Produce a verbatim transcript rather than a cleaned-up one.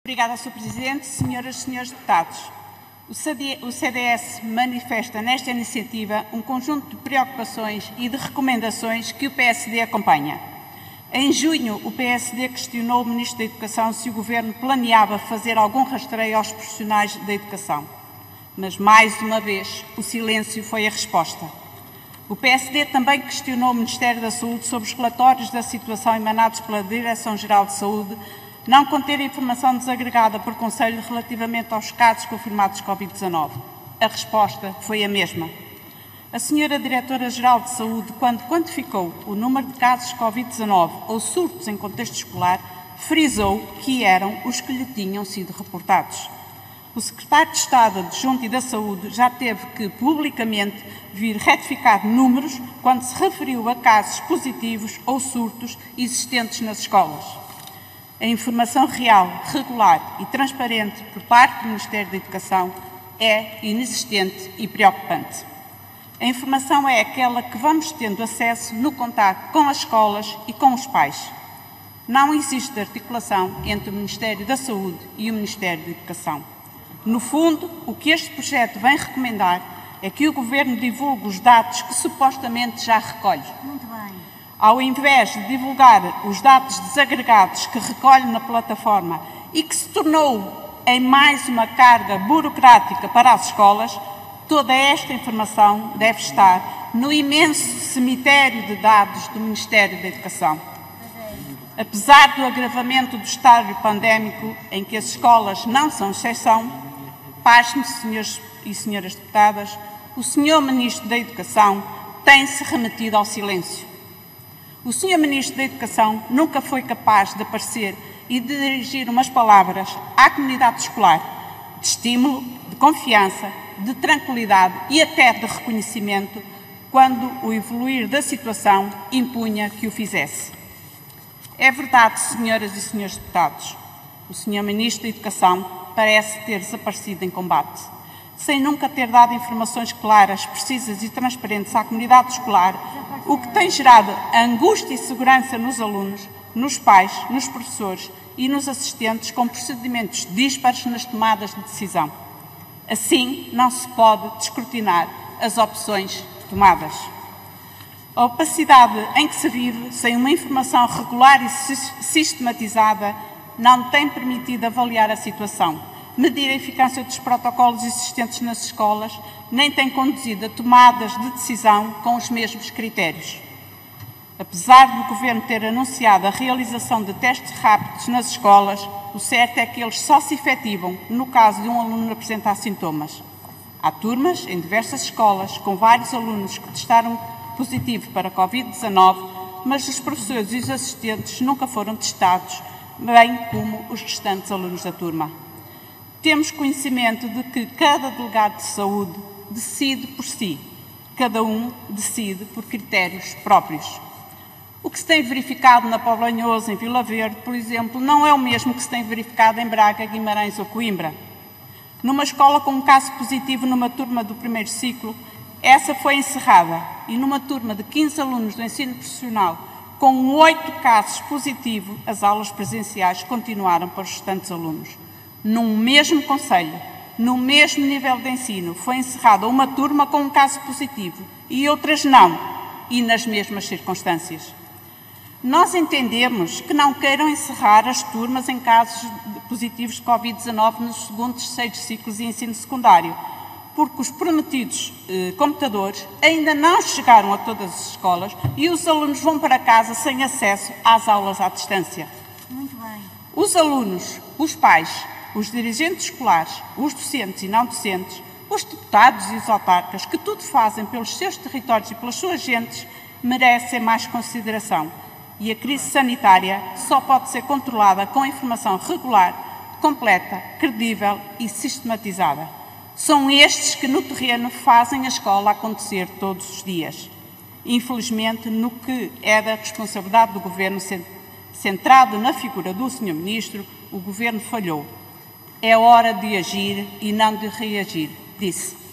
Obrigada, senhor Presidente. Senhoras e senhores deputados, o C D S manifesta nesta iniciativa um conjunto de preocupações e de recomendações que o P S D acompanha. Em junho, o P S D questionou o Ministro da Educação se o Governo planeava fazer algum rastreio aos profissionais da educação. Mas, mais uma vez, o silêncio foi a resposta. O P S D também questionou o Ministério da Saúde sobre os relatórios da situação emanados pela Direção-Geral de Saúde não conter informação desagregada por Conselho relativamente aos casos confirmados de Covid dezanove. A resposta foi a mesma. A senhora Diretora-Geral de Saúde, quando quantificou o número de casos de Covid dezanove ou surtos em contexto escolar, frisou que eram os que lhe tinham sido reportados. O Secretário de Estado Adjunto e da Saúde já teve que, publicamente, vir retificar números quando se referiu a casos positivos ou surtos existentes nas escolas. A informação real, regular e transparente por parte do Ministério da Educação é inexistente e preocupante. A informação é aquela que vamos tendo acesso no contato com as escolas e com os pais. Não existe articulação entre o Ministério da Saúde e o Ministério da Educação. No fundo, o que este projeto vem recomendar é que o Governo divulgue os dados que supostamente já recolhe. Muito bem. Ao invés de divulgar os dados desagregados que recolhe na plataforma e que se tornou em mais uma carga burocrática para as escolas, toda esta informação deve estar no imenso cemitério de dados do Ministério da Educação. Apesar do agravamento do estado pandémico, em que as escolas não são exceção, pasme, senhores e senhoras deputadas, o senhor Ministro da Educação tem-se remetido ao silêncio. O senhor Ministro da Educação nunca foi capaz de aparecer e de dirigir umas palavras à comunidade escolar de estímulo, de confiança, de tranquilidade e até de reconhecimento quando o evoluir da situação impunha que o fizesse. É verdade, senhoras e senhores deputados, o senhor Ministro da Educação parece ter desaparecido em combate, sem nunca ter dado informações claras, precisas e transparentes à comunidade escolar, o que tem gerado angústia e segurança nos alunos, nos pais, nos professores e nos assistentes com procedimentos díspares nas tomadas de decisão. Assim, não se pode descortinar as opções tomadas. A opacidade em que se vive, sem uma informação regular e sistematizada, não tem permitido avaliar a situação, medir a eficácia dos protocolos existentes nas escolas, nem tem conduzido a tomadas de decisão com os mesmos critérios. Apesar do Governo ter anunciado a realização de testes rápidos nas escolas, o certo é que eles só se efetivam no caso de um aluno apresentar sintomas. Há turmas, em diversas escolas, com vários alunos que testaram positivo para Covid dezanove, mas os professores e os assistentes nunca foram testados, bem como os restantes alunos da turma. Temos conhecimento de que cada delegado de saúde decide por si, cada um decide por critérios próprios. O que se tem verificado na Póvoa de Lanhoso, em Vila Verde, por exemplo, não é o mesmo que se tem verificado em Braga, Guimarães ou Coimbra. Numa escola com um caso positivo numa turma do primeiro ciclo, essa foi encerrada, e numa turma de quinze alunos do ensino profissional, com oito casos positivos, as aulas presenciais continuaram para os restantes alunos. Num mesmo concelho, no mesmo nível de ensino, foi encerrada uma turma com um caso positivo e outras não, e nas mesmas circunstâncias. Nós entendemos que não queiram encerrar as turmas em casos positivos de Covid dezanove nos segundos e terceiros ciclos de ensino secundário, porque os prometidos eh, computadores ainda não chegaram a todas as escolas e os alunos vão para casa sem acesso às aulas à distância. Muito bem. Os alunos, os pais, os dirigentes escolares, os docentes e não docentes, os deputados e os autarcas, que tudo fazem pelos seus territórios e pelas suas gentes, merecem mais consideração. E a crise sanitária só pode ser controlada com informação regular, completa, credível e sistematizada. São estes que no terreno fazem a escola acontecer todos os dias. Infelizmente, no que é da responsabilidade do Governo, centrado na figura do senhor Ministro, o Governo falhou. É hora de agir e não de reagir, disse.